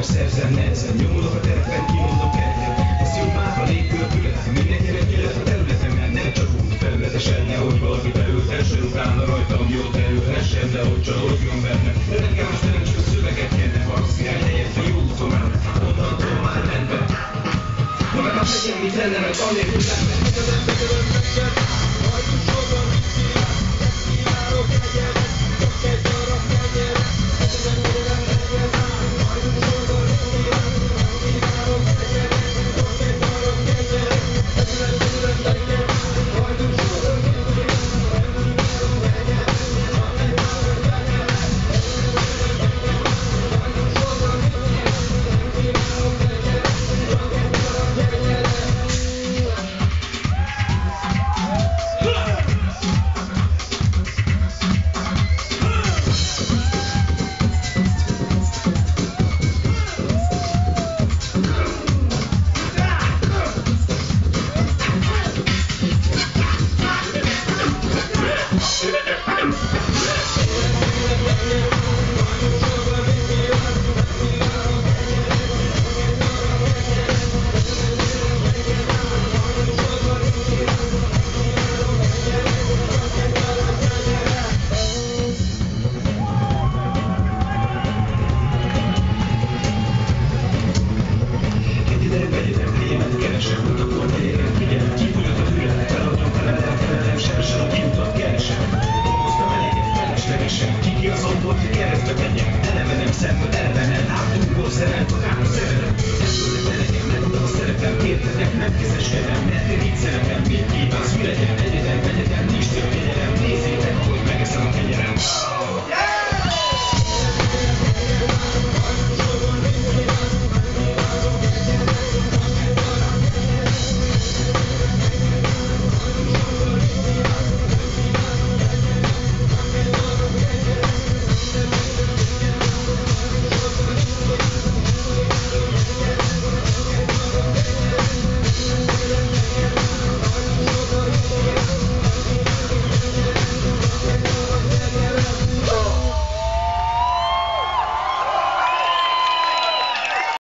tudás szerzem nehezen, nyomulok a terepen, kimondok egyet. Ezt jobb már a légkörpület, mindenkinek élet a területemen, nem csak úgy felületesen, nehogy valaki felültessen, utána rajtam jól terülhessen, de hogy csalódjon bennem. De nekem most nem csak a szöveget kéne, ha rossz irány helyett a jó úton áll, onnantól már rendben. Ha meg azt legyen, mit lenne, mert annélkül nem megy. Keresek,